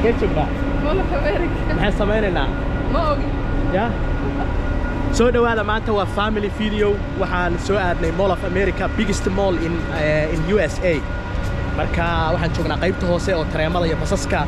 كيتشوبنا مول اوف امريكا maxay sameynayna ma ogi ya soo dhawaada maanta waa family video waxaan soo aadnay Mall of America biggest mall in USA marka waxaan joognaa qaybta hoose oo tareemada iyo basaska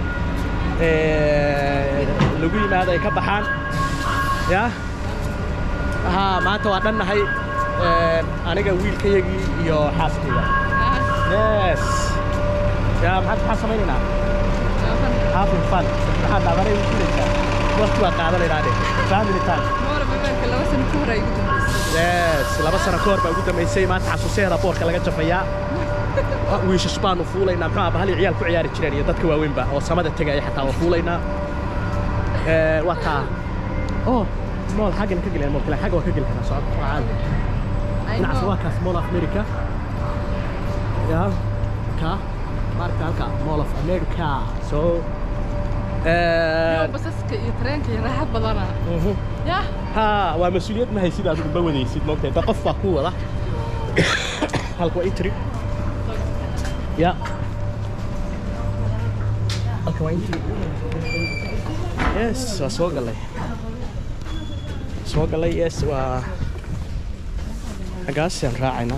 lagu yimaado ay ka baxaan ya maanta waa dhannahay aniga wiilkayagii iyo xaaskayga yes ya maxaad samaynaynaa having fun maxaad dhaabanay wiilkayga waqti waa qaadanayna family time Mall of America laba sano ka hor ay ugu dambeysay yes laba sano ka hor baa ugu dambeysay maanta xasuuseeda boorka laga jafayaa wiishash baan u fuulaynaa maxaa bahal ciyaal ku ciyaari jireen iyo dadka waaweynba oo samada tagay xataa waa fuulaynaa waa taa مول حاجة نكجل المول كلا حاجة وكجل هنا صعب عاد نعرف واقع مول أف أمريكا يا ماركا مول أف أمريكا so بس يترين كي راح بدنا يا ها ومسؤوليات ما هي سيد هذا بودي سيد ممكن تقف قوة لا هالكوا إتري يا هالكوا إتري يس وسوق الله سوق الله يس و حقاس راعينا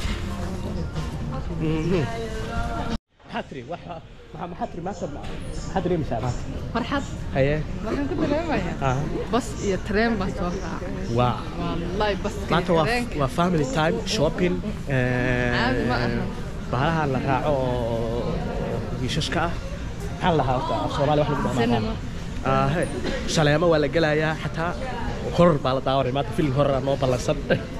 حتري وح حتري ما سمع حتري مسافة فرحت هي waxaan ku dareemayaa bas iyo train bas soo raacay واو wallahi bas maanta waa family time shopping bahalaha la raaco oo wiishashka ah maxaa la lahaa Soomaali wax lagu dhaqmaa hey shaleemo waa la galayaa xataa horror baa la daawanay maanta film horror noo ballansan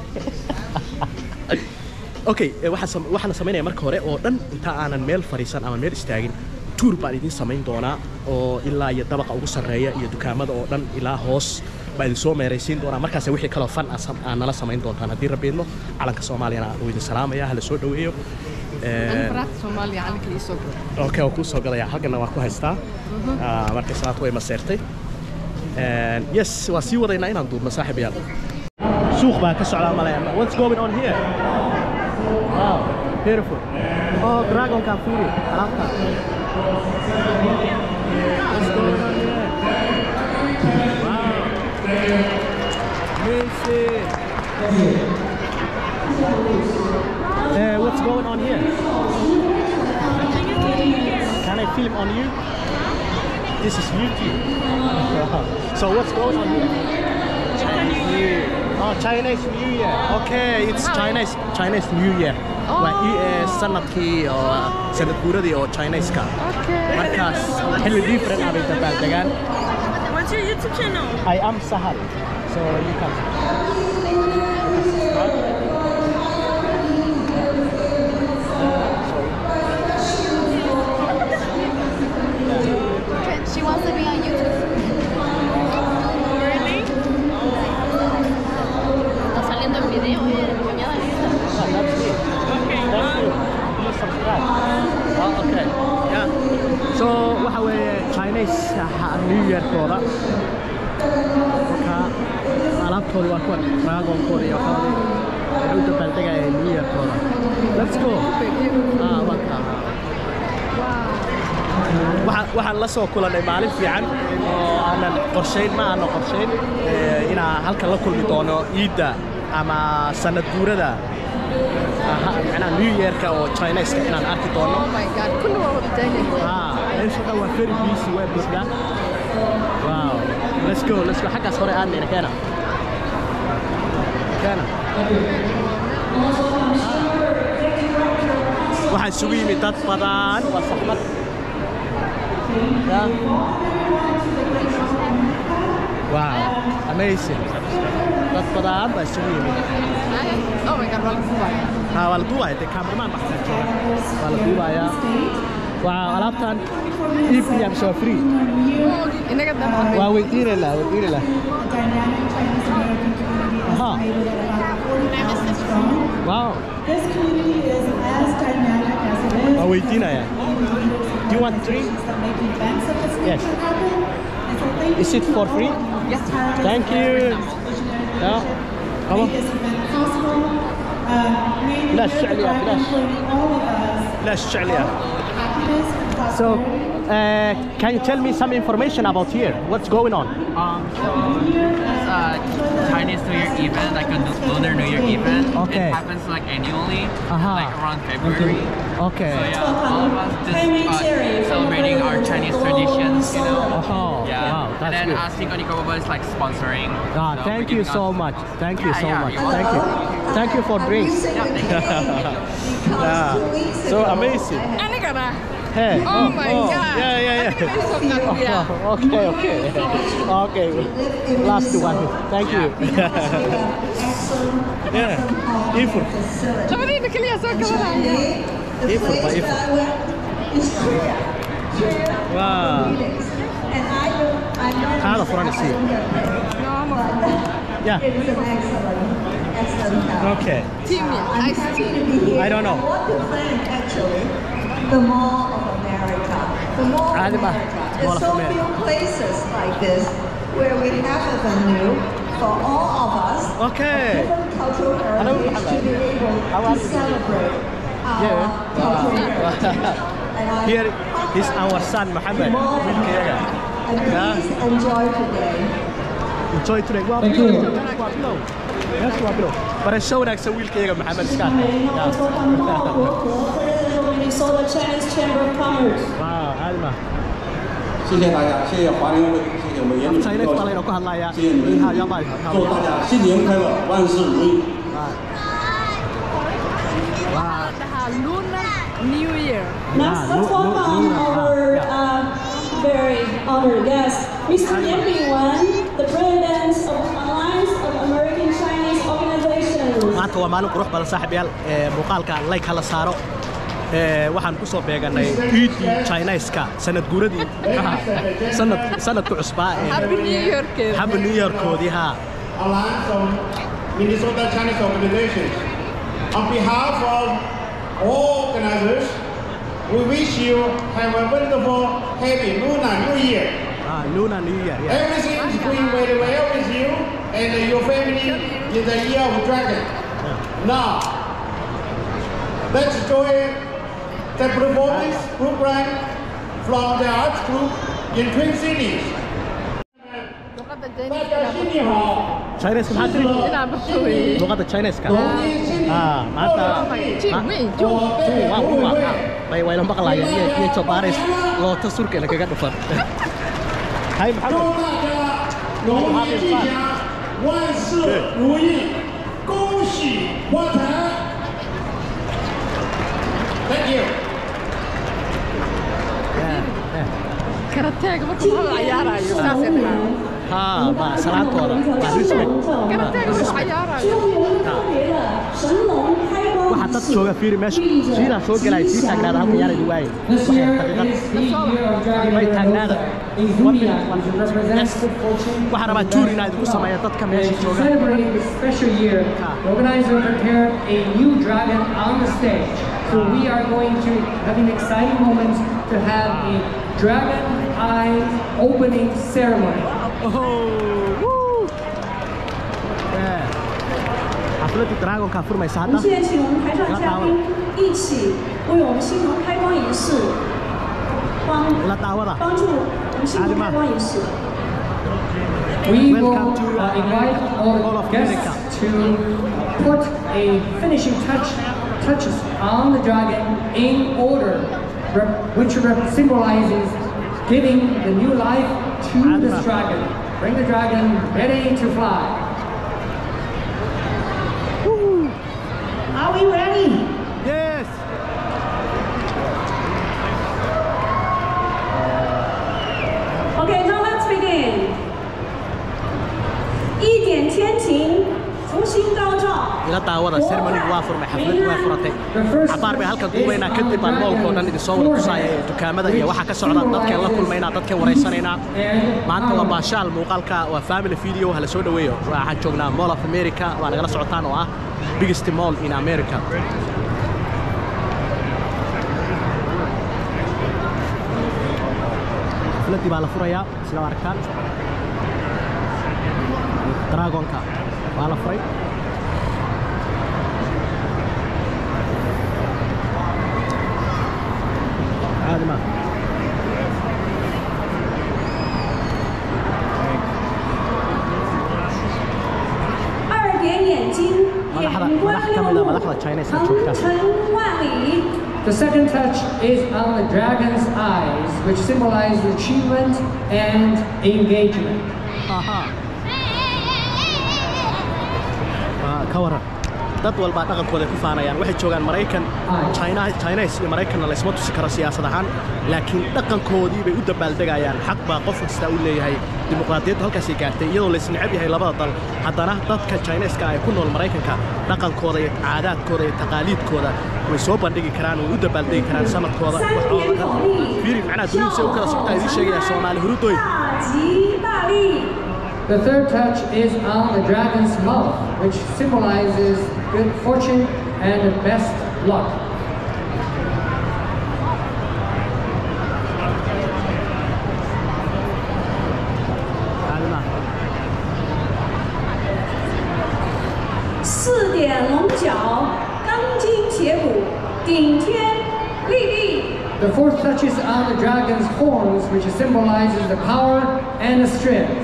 okay waxaan sameynaa marka hore oo dhan inta aanan meel fariisan ama meel istaagin tour baan idin sameyn doonaa oo ilaa iyo dabaqa ugu sarreeya iyo dukaamada oo dhan ilaa hoos baan idin soo meeraysiin doonaa markaas wixii kale fan aan nala sameyn doontaan haddii rabbiidno calanka Soomaaliyana uu idin salaamaya hala soo dhaweeyo Soomaaliya calanka ii soo galay okay ku soo galaya halkana waa ku haystaa markay salaad way maseertay yes waa sii wadaynaa inaan duubno saaxiibayaal suuq baa ka socdaa malaya what's going on here wow beautiful dragon ka fuuri alaabta what's going on here wow amazing what's going on here can I film on you this is YouTube. So what's going on here? Chinese New Year. Oh, Chinese New Year. Okay, it's Chinese New Year. sanadkii oo sanad guuradii oo Chinese ka. Markaas xilli different ah bay dabaaldegaan. What's your YouTube channel? I am Sahal. So you can She wants to be on YouTube. Really? Está saliendo el video de mi cuñada. Okay. thank you. Please subscribe. Okay. Yeah. So waxa weeye Chinese New Year kooda. Alaabtooda waa kuwan dragon kooda iyo waxaa u dabaaldegaya New Year kooda. Let's go. waxaan la soo kulanay maalin fiican oo aanan qorsheyn inaan halkan la kulmi doono Eidda ama sanad guurada macnaha New Year-ka oo Chinese-ka inaan arki doono Oh my god kullu waa wada taagan meesha waa very busy way buuxda wow let's go xaggaas hore aadnayna keena waxaa isugu yimid dad badan waa saxmad Yeah. Wow, amazing. That's what I'm doing. Oh my god waa la duubaya dee cameraman baxsan jooga waa la duubaya wow alaabtan EPM so free inaga dhammaan waa weydiinayna aha wow This community is as dynamic as it is. waa weydiinaya do you want drink That make events of this yes nature happen. And so thank is it for free Yes. thank you yeah come on this event possible. May the لا year الشعلية provide بلاش including all of us لا الشعلية happiness, So, can you tell me some information about here? What's going on? So it's a Chinese New Year event, like a Lunar New Year event. Okay. It happens like annually, like around February. Okay. So yeah, all of us just celebrating our Chinese traditions, you know. Oh, Yeah. wow, And that's then good. Cinco de Copa is like sponsoring. Thank you so much. Thank you so much. You're Thank you. Thank you for drinks. Yeah. So amazing. Anigana. Hey. Oh my God. Yeah. Okay. Okay. Last one. Thank you. Yeah. Ifur. Labadiina kaliya soo gabanaya. Ifur. Wow. هذا فرنسي. Yeah. Okay. Team ice tea. I don't know. The Mall of America. The Mall of Adima, America. Mall of There's so America. few places like this where we have a venue for all of us, Okay. different cultural heritage, to be able to celebrate our cultural heritage. And I Here is our son Mohammed. and please enjoy today. Enjoy today. Well, below. Yes, below. But I showed us a wheelchair Mohammed Scott. Minnesota Chinese Chamber of Commerce. Wow, Adima. 谢谢大家，谢谢华联会，谢谢我们严主席 Chinese 高 pala 兴 ino ko hadlaya. 谢谢你们，祝大家新年快乐，万事如意。 Dhahaa Lunar New Year. Next, let's welcome our very honored guest, Mr. Yan Bingwen, the President of Alliance of American Chinese Organizations. maanta waa maalin qurux badan saaxiibayaal muuqaalka like hala saaro waxaan ku soo beeganay ciidii Chinese-ka sanad guuradii sanadka cusbaa Happy New Year keeda. Happy New Year koodii ha Alliance of Minnesota Chinese Organizations. On behalf of all organizers, we wish you have a wonderful, happy Lunar New Year. Lunar New Year, yeah. Everything is going very well with you and your family in the Year of Dragon. Now, let's join the performance program from the arts group in Twin Cities. Luqadda 大 Chinese 家新年好， Chinese maxaa tiri inaan barto weeye. luqadda Chinese-ka maanta way la maqlayaan iyo jabaaris loota surka lagaga dhufan hay 祝 maxamed 大家龙年吉祥，万事如意，恭喜发财。Thank you. Karateega marka la ciyaarayo saasay dhahaan. ba salaadooda ba respect Karateega marka la ciyaarayo. waxa dad jooga fiiri meesha sidaa soo galay si taagnaada halka yaray waay This year is the year of Dragon way taagnaada represents good fortune. waxa rabaa tour inaad ku sameeyo dadka meesha jooga Celebrating this special year, the organizer prepared a new dragon on the stage. So we are going to have an exciting moment to have a dragon eye opening ceremony. xafladda dragonka furmaysa 我们 hadda 现在请我们台上嘉宾一起为我们新龙开光仪式 la daawada 帮助我们新龙开光仪式。 We will Welcome to, invite all all of guests America. to put a finishing touches on the dragon in order, which symbolizes giving the new life to this dragon. Bring the dragon ready to fly. Are we ready? yes Okay, now let's begin. 一点天晴，福星高照。 ila daawada ceremony waa furmay xafladdu waa furatay xabaar bay halkan duubaynaa kadib baan moolka oo dhan idin soo wada tusaaya dukaamada iyo waxa ka socda dadkeen la kulmaynaa dadkeen waraysanaynaa maanta waa baashaal muuqaalka waa family video hala soo dhaweeyo waxaan joognaa Mall of America waa nagala socotaan oo ah biggest mall in America xafladdii baa la furayaa sida arkaan dragonka waa la furay عادي ما 关六路 Chinese 长城万里。 The second touch is on the dragon's eyes, which symbolize achievement and engagement. كورة dad walba dhaqankooda ku faanayaan waxay joogaan Mareykan Chinese iyo Mareykanna la isma tusi karo siyaasad ahaan laakiin dhaqankoodii bay u dabaaldegayaan xaq baa qof kasta u leeyahay dimuqraadiyaddu halkaas ay gaartay iyadoo la isnacab yahay labada dal haddana dadka Chinese-ka ay ku nool Mareykanka dhaqankooda iyo caadaadkooda iyo taqaaliidkooda way soo bandhigi karaan way u dabaaldegi karaan sanadkooda fiiri macnaha dunida si u kala socdaa idin sheegaya Soomaali hurudoy The third touch is on the dragon's mouth, which symbolizes good fortune and the best luck. The fourth touch is on the dragon's horns, which symbolizes the power and the strength.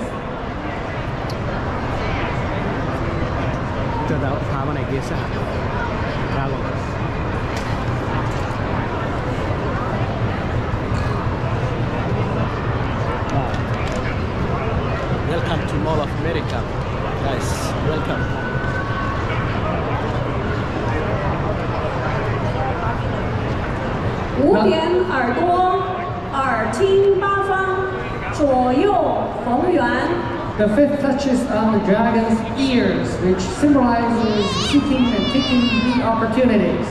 Welcome to Mall of America, guys. Welcome. 五点耳朵，耳听八方，左右逢源。 The fifth touches on the dragon's ears, which symbolizes seeking and taking the opportunities.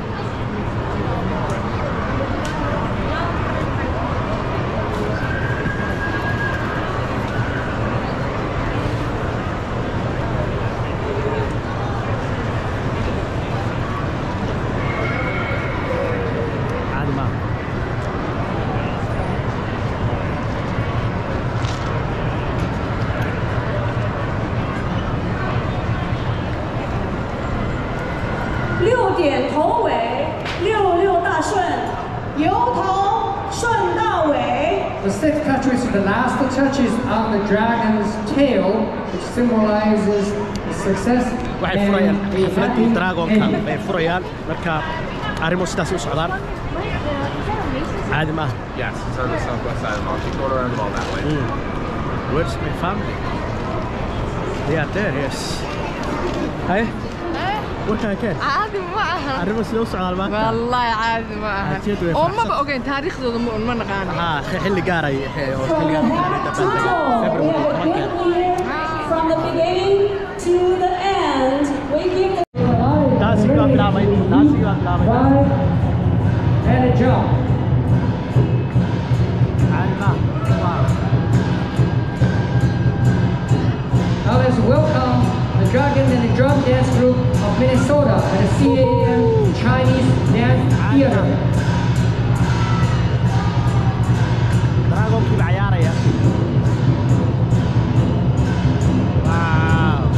The sixth touch is the last touches on the dragon's tail, which symbolizes the success and the happy ending. bay furayaan marka arrimo sidaas u socdaan caadi ma Yes, it's on the southwest side of the mall. She go around the mall that way. Where's my family? They are there, yes. Hey? What can I get? عادي ما أهل arrimo sida u socdaan maanta والله عادي ما أهل وما بقى تاريخ ذو ما نقان xilli gaaray oo xilligan From the beginning to the end, we give the daasiga bilaabay Five, and a jump. Now let's welcome the Dragon and the Drum Dance Group of Minnesota at the CAM Chinese Dance Theater. Dragonkii baa ciyaaraya wow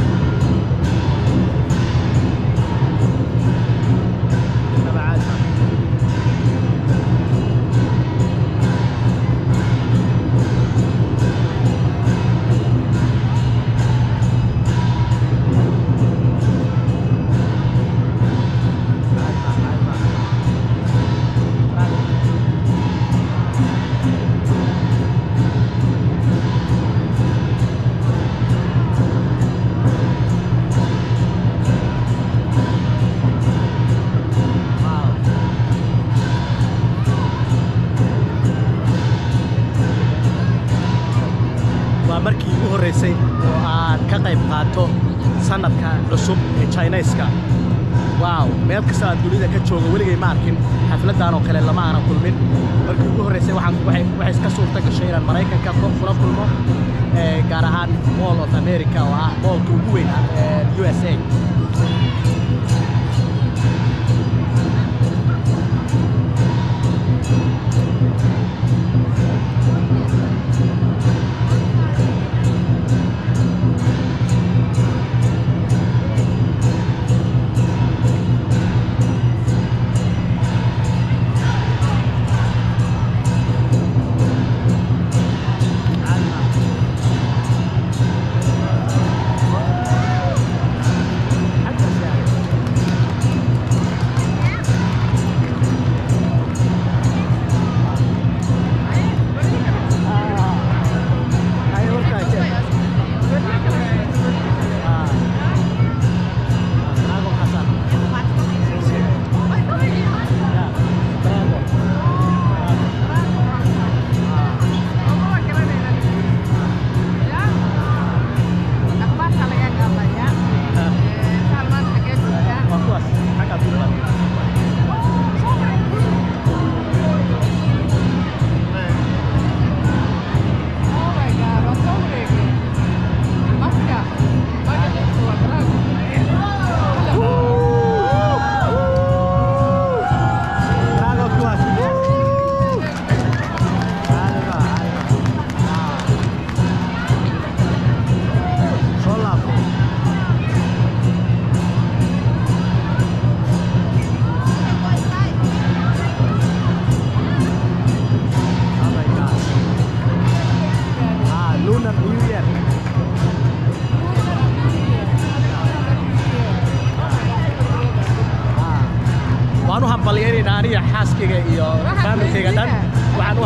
markii ugu horeysay oo aan ka qayb qaato sanadka cusub ee Chinese-ka wow meel kasta aan dunida ka joogo weligay ma arkin xafladan oo kale lama aanan kulmin markii ugu horeysay waxay iska suurta gashay inaan Mareykanka kula kulmo gaar ahaan Mall of America oo ah mallka ugu weyn USA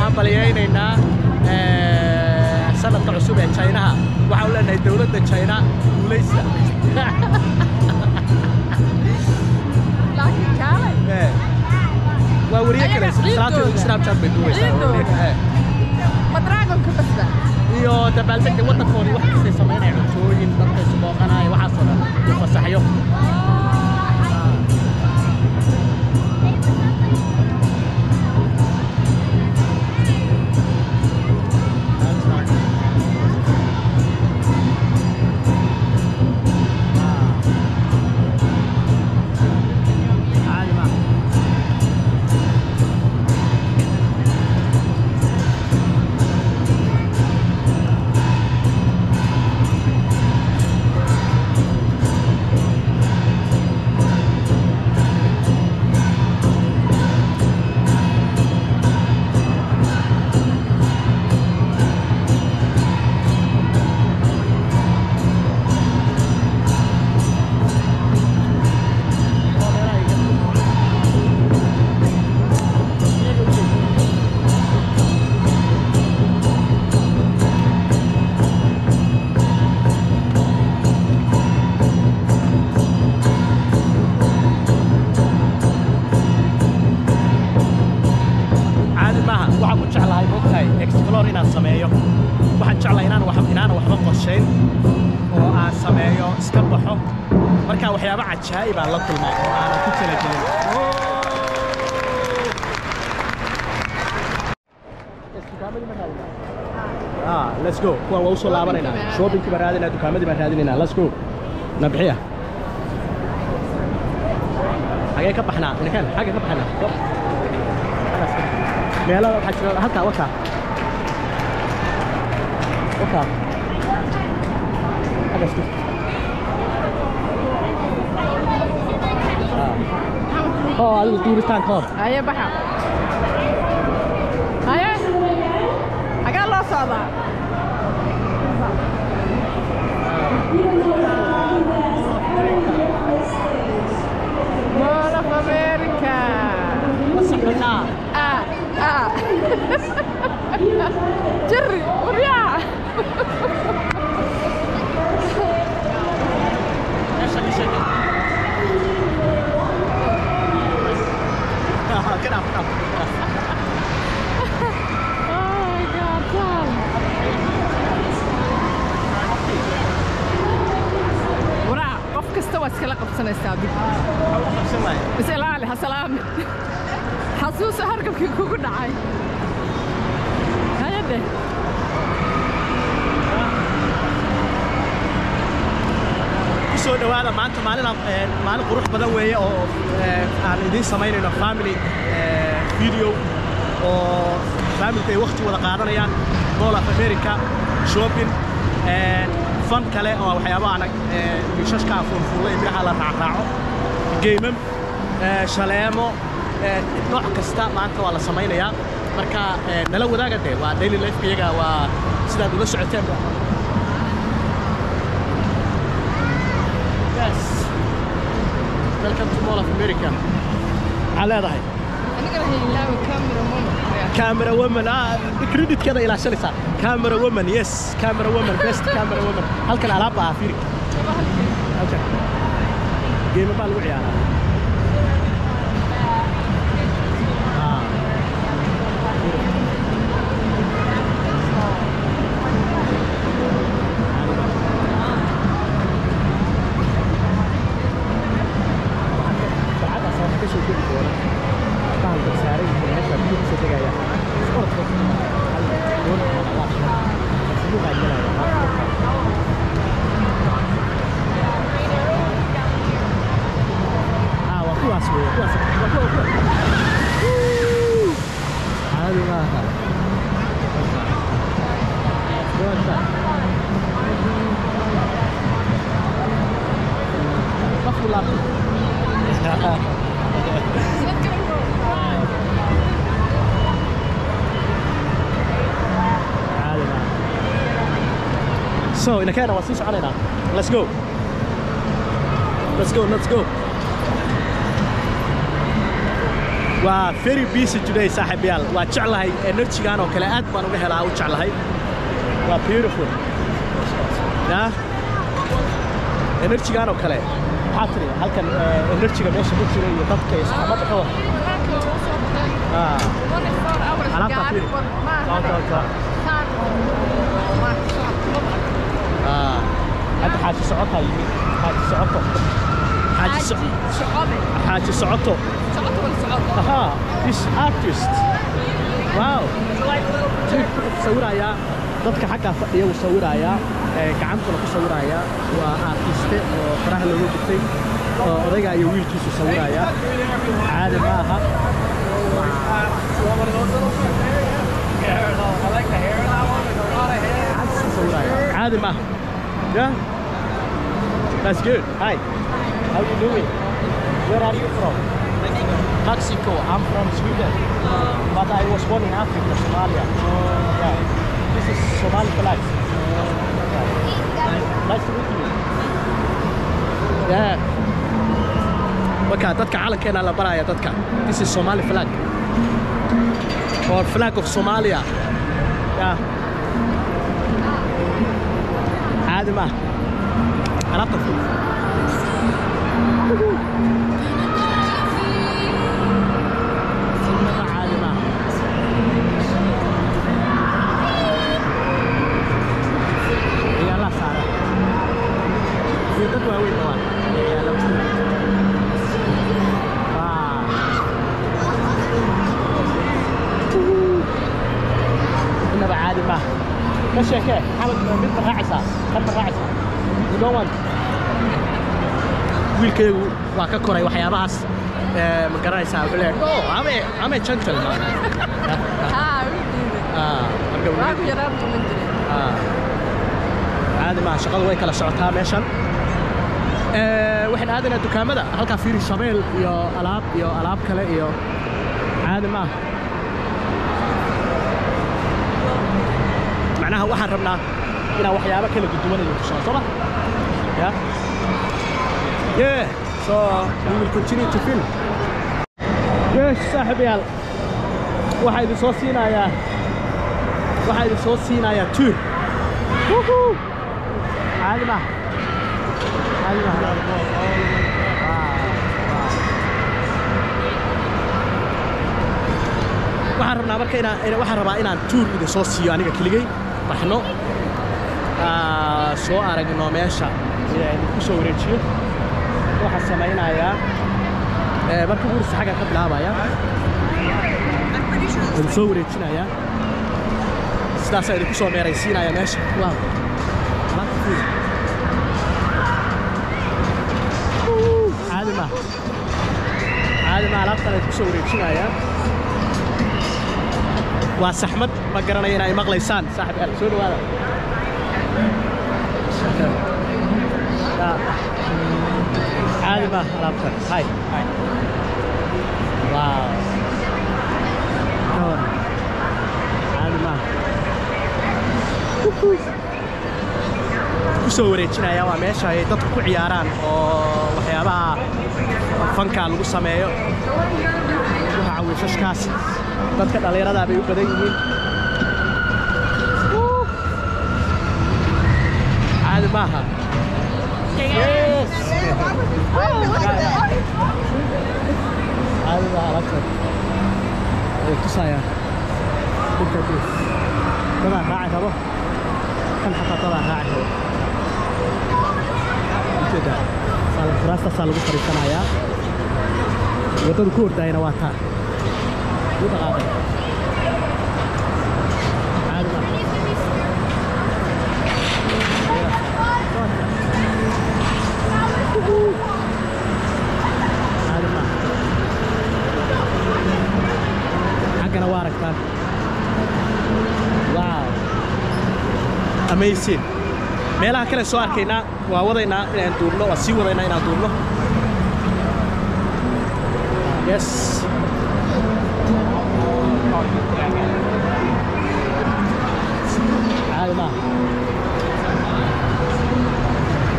hambaliyaynaynaa sanadka cusub ee Chinaha waxaan leenahay dawladda China guuleysta laakiin kaalay waa wariye kale Snapchat bay duubaysaa madragon ka basda iyo dabaaldegga waddankoodii wax kasta sameynaya cuntooyin dadka isu booqanaya waxaas oo dhan iyo fasaxyo waxyaabo cajaa'ib aan la kulmay oo aan ku talagelin let's go kuwan waa u soo laabanaynaa shoppingkii baan raadinaa dukaamadii baan raadinaynaa let's go nabixiya xagee ka baxnaa inakan xagee ka baxnaa meelaha waxaa jira halkaa wakaa xagaas هذا التورستان كاب هيا بحر هيا حاجة الله صعبة مول اوف امريكا جري ورياح kenapa? Oh my God, Tom. Wara, qof kasta waa iskala qabsanaysaa dib. Is ilaali, ha salaami. Xasuuso hargabkii kugu dhacay. Hayade. soo dhawaada maanta maalin qurux badan weeye oo aan idin samaynayno family video oo family ay waqti wada qaadanayaan Mall of America shopping fun kale oo waxyaabo aan shashka fuulfuulay biraha la raaco game shaleemo nooc kasta maanta waa la samaynayaa marka nala wadaaga waa daily life iyaga waa sidaad ula socoteen Welcome to Mall of America. على هذا هاي. أنا قاعد هيلاوي كاميرا woman. كاميرا woman كريدت كذا إلى شلسة. كاميرا woman yes كاميرا woman best كاميرا woman. هل كان على فيك؟ أوكي. جيم بالوعي أنا. So in a kind of what's علينا. Let's go. Let's go. Let's go. waa very busy today saaxiibayaal waa jeclahay energy-gan oo kale aad baan uga helaa u jeclahay waa beautiful yeah energy-gan oo kale maxaa tiri halkan energy-ga meesha ku jira iyo dadka isxamad ka wada alaabta tiri hadda xaaji socota yimid xaaji socoto حاجة سعوتو أها this artist wow صورة dadka xagga fadhiya uu sawiraya gacantuna ku sawiraya waa artiste oo faraha lagu gubtay oo odayga iyo wiilkiisu sawiraya caadi ma aha caadi ma aha yeah that's good hi how you doing where are you from Mexico I'm from Sweden but I was born in Africa Somalia yeah this is Somali flag nice to meet you yeah marka dadka calankeena la baraya dadka this is Somali flag or flag of Somalia yeah عادي ما عرفت ماشي كده حاول بنت راعسه خدت راعسه ودون wiilkaygu waa ka koray waxyaabahaas ma garanaysaa bileer oo ame gentleman caadi ma shaqadu way kala socotaa meeshan waxaan aadana dukaamada halka fiiri shabeel iyo alaab kale iyo caadi ma معناها waxaan rabnaa inaan waxyaabo kala duwanayo kusoo soo yeah yeah so we will continue to film yes saaxiibayaal waxa idin soo siinayaa tour caadi ma waxaan rabnaa marka waxaan rabaa inaan tour idin soo siiyo aniga keligay baxno soo aragno meesha ku soo wareejiyo waxa sameynaya marka uu saxaga ka bilaabaya uu soo wareejinaya sidaas ay ku soo meeraysiinaya meesha waaw caadi ma alaabtan ay ku soo wareejinaya waa saxmad ma garanay inay maqlaysaan saaxiib soo dhawaada caadi ma alaabtan hay wow caadi ma ku soo wareejinaya waa meesha ay dadku ku ciyaaraan oo waxyaabaha fanka lagu sameeyo waxa wiishashkaas dadka dhalinyarada bay u badan yihiin caadi maaha yes caadi maaha alabtan ay tusayaan dhulka dus dabaa raaci rabo kan xataa dabaa raaci rabo ujeeda furaastaasaa lagu fariisanayaa waddadu ku ordayana waa taa ودغابة عادة حقنا وارك تان واو amazing meelaha kale soo arkayna waa wadaynaa inaan duubno waa sii wadaynaa inaan duubno yes عادي ما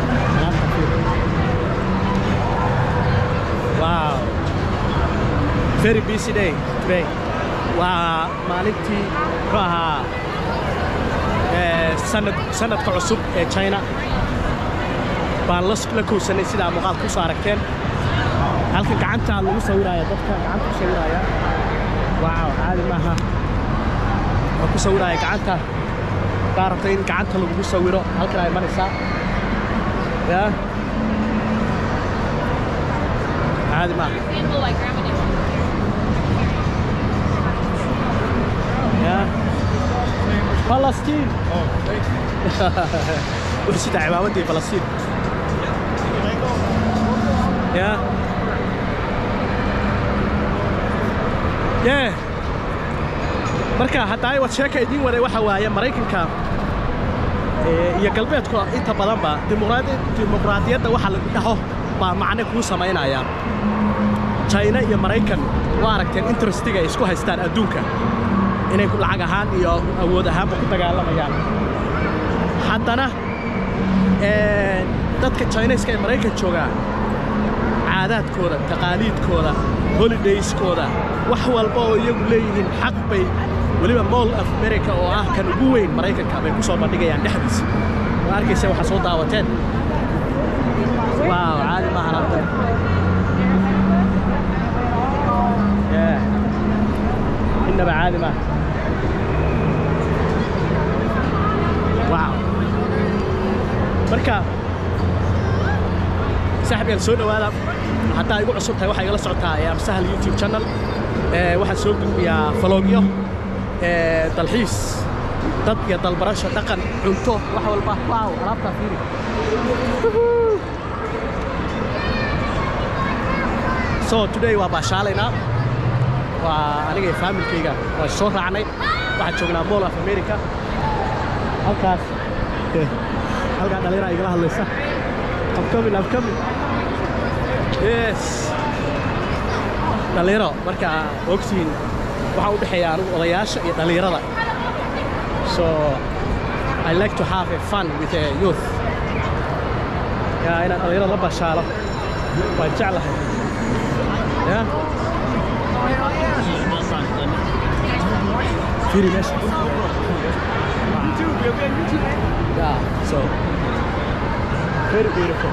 واو very busy day today. Waa maalintii muxuu ahaa sanadka cusub ee China. Baan la koosanay sida muuqaal ku soo aragteen. Halka gacanta lagu sawiraayo dadka gacanta ku sawiraya. Wow, caadi maaha. Waa ku sawiraya gacanta. Qaartay in gacanta lagu sawiro halka ay maraysaa. Ya. Caadi maaha. Yeah. Palestine. Oh, thank you. ورسيت عمامتي فلسطين. Yeah. Yeah. marka hataa ay wad sheeka idin waday waxa waaye Mareykanka iyo galbeedku inta badan ba dimuqraadiyadda waxa lagu dhaho baa macne ku sameynaya China iyo Mareykan waa aragteen interestiga isku haystaan adduunka inay ku lacag ahaan iyo awood ahaan ku dagaalamayaan haddana dadka Chinese-ka ee Mareykan jooga caadaadkooda taqaaliidkooda holidayskooda wax walba oo iyagu leeyihiin xaq bay waliba Mall of America oo ah kan ugu weyn Mareykanka bay ku soo bandhigayaan dhexdiisa waa arkaysa waxa soo daawateen waaw caadi ma ahan إنما عادي ما واو مركا صاحبي السوداء وهذا حتى يقول عصبتها واحد يلا صعتها يا مسهل يوتيوب channel واحد سوق يا فلوجيو تلحيس تطيا البراشة دقن عنتو واحد والباه واو رابطة فيني so today وباشالينا وأنا فاميل كيجا والصورة عني واحد شغلنا مول في أمريكا هالكاس هالقاعد على رأي قلها لسه I'm coming yes دليرة مركا أوكسين وحاول بحيان وضياش دليرة so I like to have a fun with the youth يا أنا دليرة ربع شالة وجعلها يا Very nice. Yeah, so very beautiful.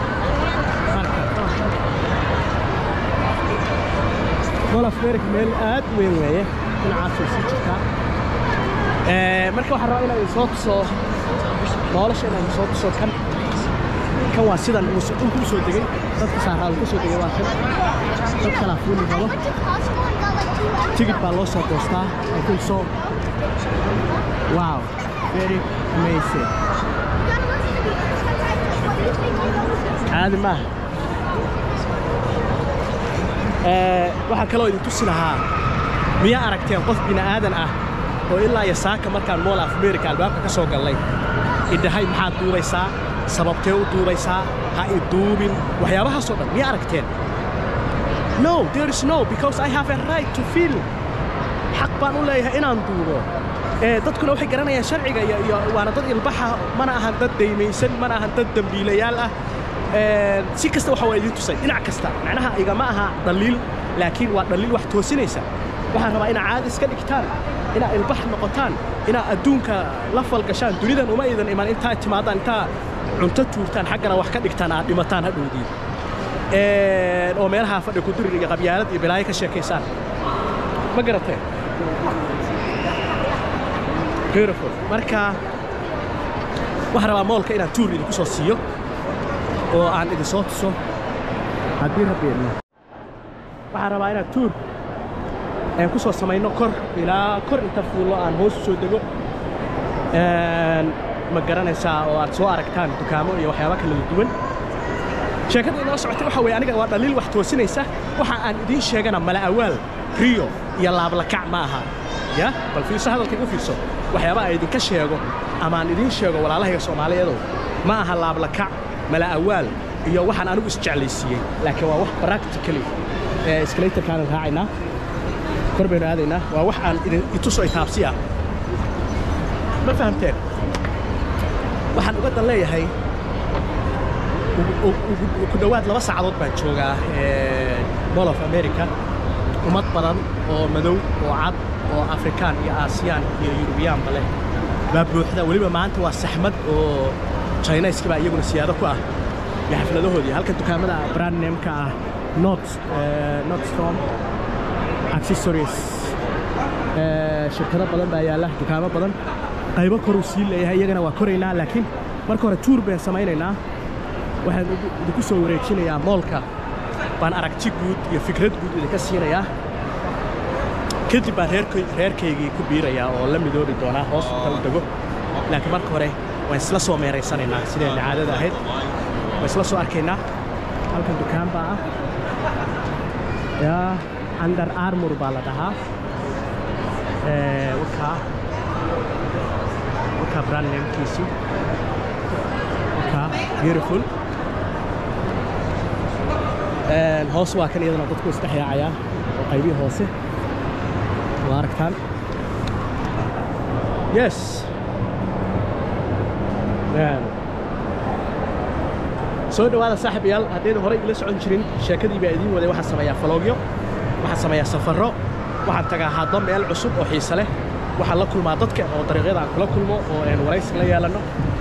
Mall of America meel aad weyn weeye dhinacaas soo jirta marka waxaan rabaa inaan soo tuso nolosha inaan soo tuso kan waa sidan uu soo degay dadka saaraa uu soo degay waa kan dad kala fuuli rabo ticket baa loo soo doostaa I think so wow very amazing caadi maaha waxaan kaloo idin tusi lahaa miyaa aragteen qof bini aadan ah oo ilaa iyo saaka markaan Mall of America albaabka ka soo galnay idhahay maxaad duubaysaa sababtee u duubaysaa ha i duubin waxyaabahaas oo dhan miyaa aragteen no there is no because I have a right to feel xaq baan u leeyahay inaan duubo dadkuna waxay garanayaan sharciga iyo waana dad ilbaxa mana ahan dad daymaysan mana ahan dad dambiilayaal ah si kasta waxa waa idin tusay dhinac kasta macnaha igama aha daliil laakiin waa daliil wax toosinaysa waxaan rabaa inaad caadi iska dhigtaan inaad ilbax noqotaan inaad adduunka la falgashaan dunidan uma idan iman intaa timaadaan intaa cunto tuurtaan xaggana wax ka dhigtaan aad dhimataan hadhowdii oo meelaha fadhi ku dirir iyo qabyaalad iyo bilaayo ka sheekaysaan ma garateen beautiful marka waxaan rabaa moolka inaan tuur idinku soo siiyo oo aan idin soo tuso haddii rabbeedna waxaan rabaa inaan tuur ku soo samayno kor ilaa kor inta fuulo aan hoos soo dego ma garanaysaa oo aad soo aragtaan dukaamo iyo waxyaabo kala duwan sheekada inoo socotay waxa weeye aniga waa daliil wax toosinaysa waxa aan idin sheegana mala awaal riyo iyo laablakac ma aha ya bal fiirso hadalkayga u fiirso waxyaaba ay idinka sheego ama aan idin sheego walaalahayga Soomaaliyeed ma aha laablakac mala awaal iyo waxaan anigu isjeclaysiiyay laakiin waa wax practically escalator kaan raacayna korbayna aadayna waa wax aan idin ituso ay taabsiya ma fahamteen waxaan uga dan leeyahay ku dhawaad 2 saacadood baan joogaa Mall of America ummad badan oo madow oo cad oo Afrikaan iyo Aasiyaan iyo Yurubyaan bale baa buuxda waliba maanta waa saxmad oo Chinese baa iyaguna siyaado ku ah xafladahoodii halka dukaamada brand name-ka ah Nordstrom accessories shirkado badan baa yaala dukaamo badan qaybo kor u sii leeyahay iyagana waa koraynaa laakiin marka hore tour baan samaynaynaa waxaan idinku soo wareejinayaa moolka baan aragti guud iyo fikrad guud idinka siinayaa kadib baan reerkaygii ku biirayaa oo la midoobi doonaa hoos inta u dego laakiin marka hore waan isla soo meeraysanaynaa sidee caadada ahayd waan isla soo arkaynaa halkan dukaan baa ah yaa Under Armour baa la dhahaa وكا brand name kiisi وكا beautiful hoos waa kan iyadana dadku istaxyaacaya oo qaybii hoose waa aragtaan yes soo dhawaada saaxiibayaal haddii hore ila socon jirin sheekadii baa idin waday waxaan sameeyaa vlogyo waxaan sameeyaa safarro waxaan tagaa hadba meel cusub oo xiiso leh waxaan la kulmaa dadka oo dariiqyada aan kula kulmo oo aan waraysi la yeelano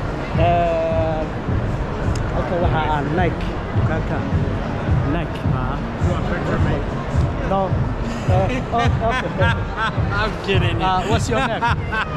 halkan waxa aan Nike dukaanka Nike no okay. I'm kidding you. What's your name?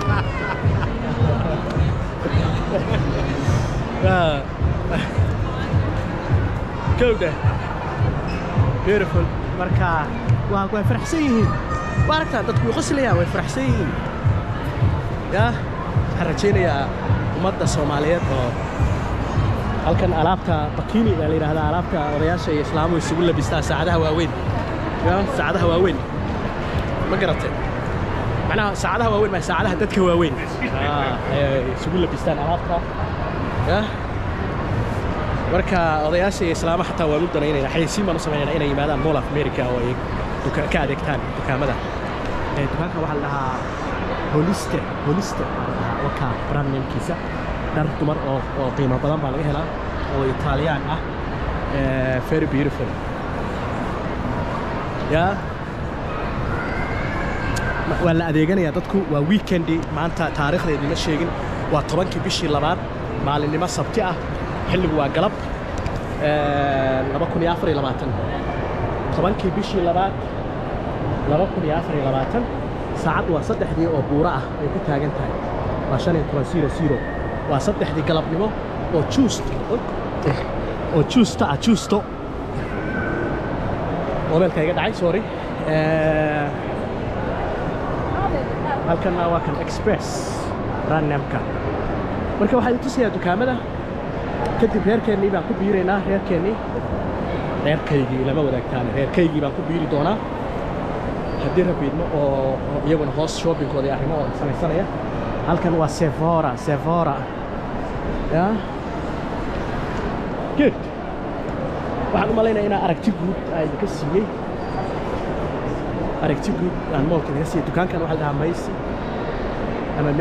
Go there. Beautiful. Marka waa faraxsan yihiin baaragtaan dadku way qoslayaan way faraxsan yihiin yaa waxaan rajaynayaa ummadda Soomaaliyeed oo halkan alaabta bakini la yiraahdo alaabta odayaasha iyo islaamu isugu labistaa saacadaha waaweyn yaa saacadaha waaweyn ma garatay macnaha saacadaha waaweyn ma saacadaha dadka waaweyn isugu labistaan alaabta yaa marka odayaasha iyo islaama xataa waa mid danaynayna xayisiin baan u sameeynaa inay yimaadaan Mall of America oo ay ka adeegtaan dukaamada dukaanka waxaa la dhahaa Hollister waka brand name-kiisa dhar dumar oo qiimo badan baa laga helaa oo Italian ah very beautiful yaa waa la adeeganayaa dadku waa weekendi maanta taariikhdeedu ma sheegin waa 10kii bishii labaad maalinimo sabti ah xilligu waa galab 2024 10kii bishii labaad 2024 saacad waa 3 oo buura ah ay ku taagan tahay waa 5:00 waa 3 galabnimo oo juusto mobilka iga dhacay sorry halkan waa kan express brand name-ka marka waxaan tusayaa dukaamada kadib reerkeennii baan ku biiraynaa reerkaygii lama wadaagtaan reerkaygii baan ku biiri doonaa haddii rabiidmo oo iyaguna hoos shoppingkooda iyo arrimahooda samaysanaya halkan waa Sephora yaa good waxaan u malaynayaa inaan aragti guud idinka siiyey aragti guud aan moolka idinka siiyey dukaankan waxaa la dhahaa Macy ama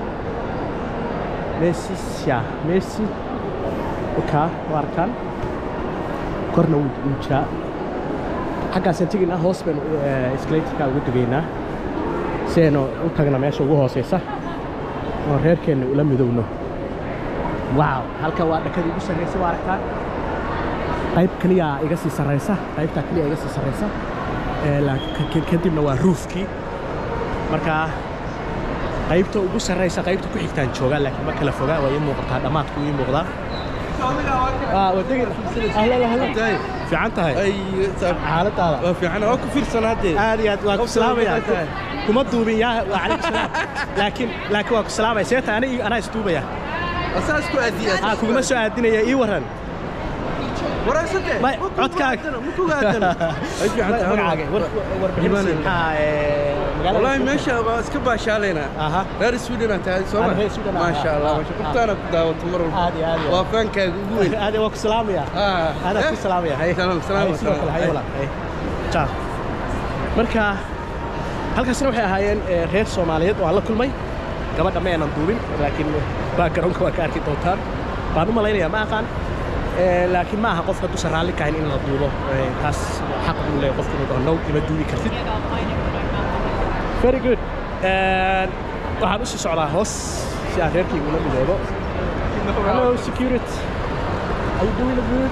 Messi وكا واركان كورنا وجا حقا سنتينا هوس بن اسكليتكا ugu dageyna seeno u tagna meesha ugu hooseysa oo reerkeena ula midowno wow halka waa dhakadii ugu sareysay waarkaan qayb kaliya iga sii sareysa qaybta kaliya iga sii sareysa laakiin kadibna waa roofkii marka qaybta ugu sareysa qaybta ku xigtaan jooga laakiin ma kala fogaa way muuqataa dhamaadku way muuqdaa ودقي أهلا في عنتها أي حالتها في عنها أكو في السنة هذه واقف سلامة يا كم تدوبين يا وعليك السلام لكن واقف سلامة سيرت أنا استوبة يا أساس كو أدي كم مسوا أدينا يا إيورن ورا سنتين ما عدك مو قادنا أيش في عنتها والله ماشي بس كبا شالينا غير السودان أنت ما شاء الله ما شاء الله أنا داوت مرة هذه وفنك قوي هذه وقت سلام يا هذا في سلام يا هاي سلام هاي ولا هاي تشا مركا halkaasna waxay ahaayeen reer Soomaaliyeed oo la kulmay gabadha ma aanan duubin laakiin background-ka waa ka arki doontaan baan u malaynayaa ma aqaan laakiin ma aha qofka duusan raalli kahayn in la duubo taas xaq u leeyahay qofku inuu dhaho ima duubi kartid very good waxaan u sii socdaa hoos si aan reerkayga ula midoobo hello security are you doing good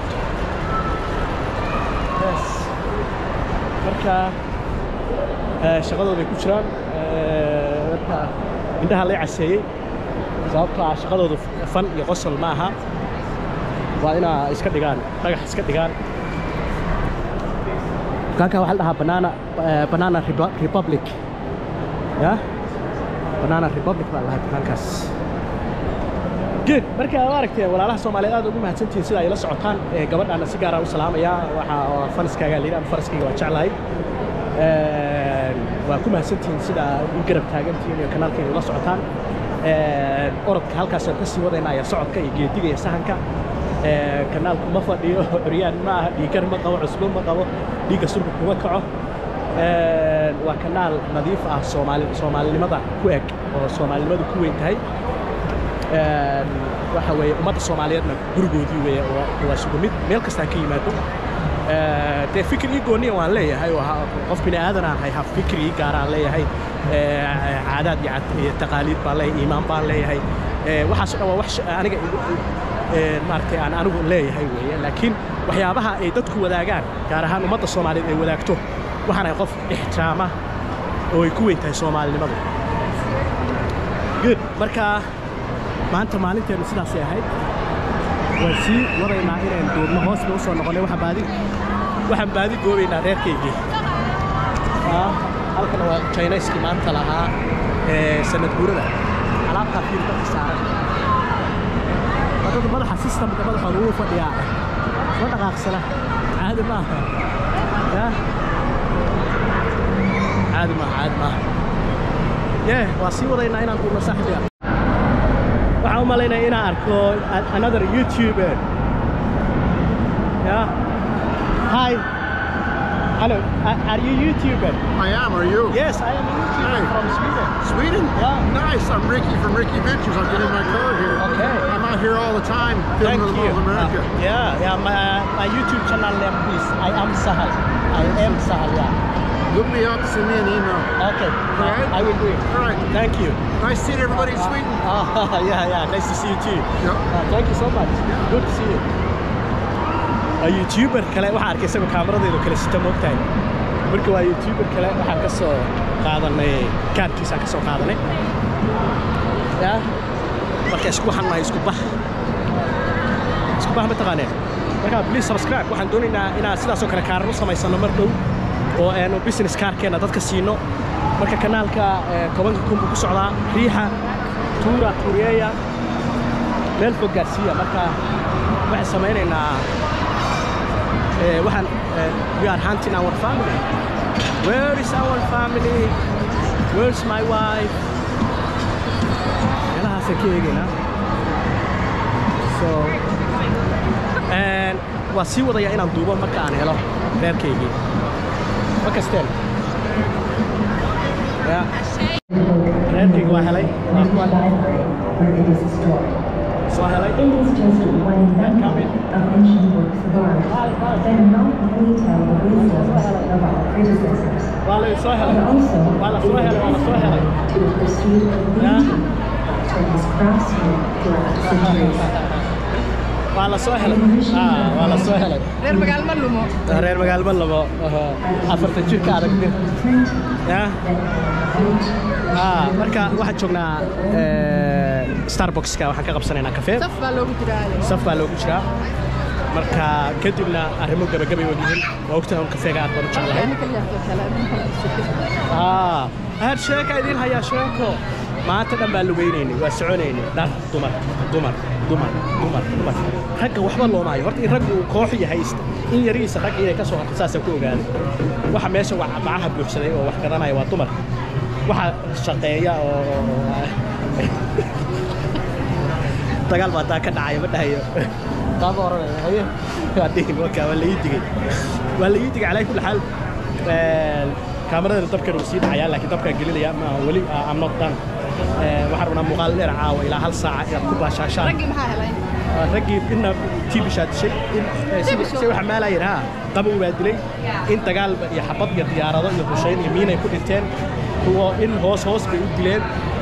yes marka shaqadooda ay ku jiraan marka indhaha la caseeyey sababtoo ah shaqadooda fan iyo qosol ma aha waa inaa iska dhigaan dhagax iska dhigaan kaanka waxaa la dhahaa banana republic ya banana republic baa la dhahaa kaankaas good marka aragtay walaalaha Soomaaliyeed aad ugu mahadsantiin sida ay la socotaan gabadhaana si gaar ah u salaamaya waxa faniskaaga leeyahay faniskayga waa jeclahay waa ku mahadsantiin sida u garab taagantiin iyo kanaalkayga la socotaan orodka halkaas aan ka sii wadaynaa socodka iyo geediga iyo sahanka kanaalku ma fadhiyo curyaan ma aha dhiigar ma qabo cusbo ma qabo dhiiga surka kuma kaco waa kanaal nadiif ah Soomaalinimada ku eg oo Soomaalinimadu ku weyn tahay waxa weeye ummadda Soomaaliyeedna gurigoodii weeye waa sugu mid meel kasta ka yimaado de fikir ii gooniya waan leeyahay qof bini aadan ah hay fikir ii gaar ah leeyahay caadaad iyo taqaaliid baan leeyahay iimaan baan leeyahay waxaas oo wax aniga maartay aan anigu leeyahay weeye laakiin waxyaabaha ay dadku wadaagaan gaar ahaan ummadda Soomaaliyeed ay wadaagto waxaan ay qof ixtiraama oo ay ku weyn tahay Soomaalinimadu good marka maanta maalinteenu sidaas ay ahayd waan sii wadaynaa inaan duubno hoos u soo noqonay waxaan baadi goobaynaa reerkaygii halkan waa Chinese-kii maanta lahaa sanad guurada alaabta fiirka saaran wadada madaxa systemka madaxa uu fadhiyaa ma dhaqaaqsana caadi ma aha ya caadi ma waa sii wadaynaa inaan duubno saaxiibaya waxaan u malaynaa inaan arko another YouTuber yeah hi hello are you YouTuber I am are you yes I am a YouTuber from Sweden yeah nice I'm Ricky from Ricky Ventures I'm getting my car here okay I'm out here all the time filming the world of America yeah my YouTube channel name is I am Sahal yeah look me up, send me an email. Okay. All right? I will do it. All right. Thank you. Nice seeing everybody in Sweden. Yeah. Nice to see you too. Yeah. Thank you so much. Yeah. Good to see you. A YouTuber kale waxa arkay isaga kaamiradeedu kale sita moogtahay. Markii waa YouTuber kale waxaan ka soo qaadanay kaarkiisa ka soo qaadanay. Yeah. Marka isku xanaay isku bax ma taqaaneen. Marka please subscribe waxaan doonaynaa inaan sidaas oo kale kaarno samaysano mar dhow. oo aanu business card-keena dadka siino marka kanaalka tobanka kun ku socdaa riixa tuuriyeya meel fog gaarsiiya marka waxaan samaynaynaa waxaan we are hunting our family where is our family where's my wife meelahaas ka eegayna so waa sii wadaya inaan duubo marka aan helo reerkaygii Pakistan. Yeah. Renting waa helay. So helay. It is just one example of ancient works of art that not only tell the wisdoms of our predecessors, but also to the pursuit of beauty from his craftsmen throughout the centuries. waa la soo helay reer magaal ma lumo afarta jirka aragtay marka waxaan joognaa Starbucks-ka waxaan ka qabsanaynaa cafe saf baa loogu jiraa marka kadibna arrimo gabagabay wadiin waa ogtahay kafeega aad baan u jeclahay هاد شيك عايزين هيا شيكو ما تدم بالوينيني وسعونيني دار دمر رجع وحبا الله معي هرت رجع كوحي هيست إن يريس رجع إذا كسر أساسا كوجان واحد ماشي معها بيحسني وواحد كذا معي وطمر واحد شقية تقال ما تاكل عايم ده هي طابور هي قاعدين وكا ولا يجي على كل حال كاميرا الطبكة روسيد عيال لكن طبكة قليلة ما ولي I'm not done وحرنا مقال لرعاوة إلى هالساعة يا كوبا شاشة رجع معها هلاين رجيب إنه تيبي شاد شيء سوي حمالة يرها قبل وبعدين إن تقال يحبط يطيارة ده يخشين يمين يكون إنتين هو إن هوس بيقولين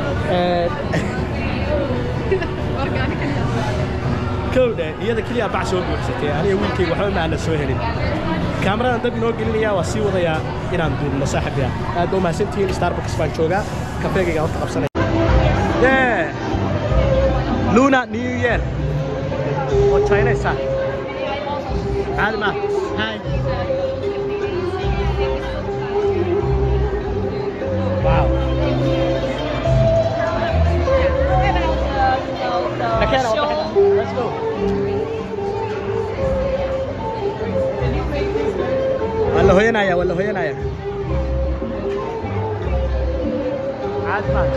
كودا هي ذا كليا بعشوا بوحدتي أنا وينكي وحول معنا سوهلين كاميرا ندب نوجل ليا وسي وضيا إيران دون مصاحب يا دو ما سنتين ستاربكس فانشوجا كافيه جاوت قبسنا yeah Lunar New Year or China side Alma hi wow let's go والله هنا يا عاد ما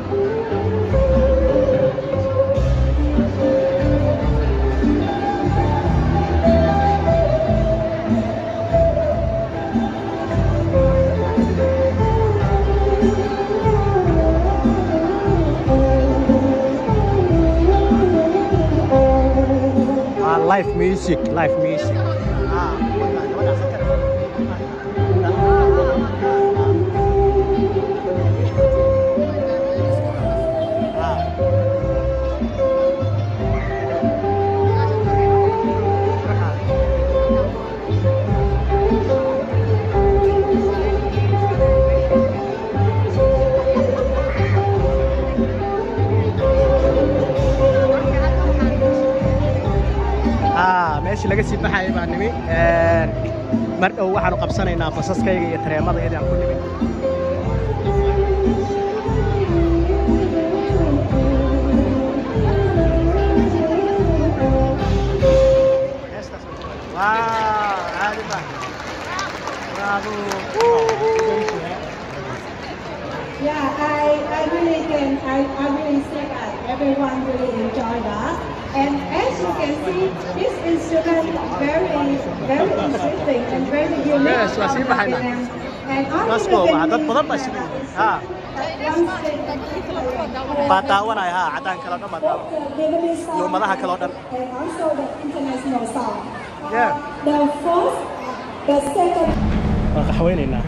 live music ماشي laga sii baxay baan nimi mar dhow waxaan qabsanaynaa basaskayga iyo tareemada aan ku nimi wow عادي baa bravo yeah I really think everyone really enjoyed us. And as you can see, this instrument very interesting and very unique. Yes, I see behind that. And let's go. Ada badan baa sidii. Ha. Batawana ha, cadaan kala dhan batawa. Iyo madaha kala dhan. And also the international song. Yeah. The first, the second. Waa qaxweynaynaa.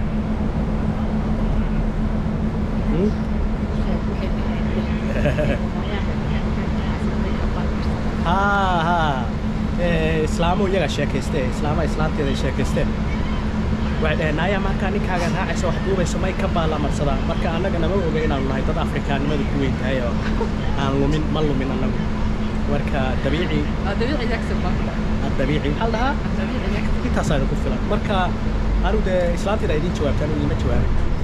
islaamu iyaga sheekaystay islaanteeda sheekaysteen waxay dhaheen ayaa markaa ninkaaga raacaysa wax duubayso may ka baalamarsadaa marka annaga nama oga inaanu nahay dad afrikaanimadu ku weyn tahay oo aan ma lumin annagu marka dabiici maxaa dhahaa intaasaa ku filan marka anu dee islaanteeda idiin jawaabtaan idiima jawaabay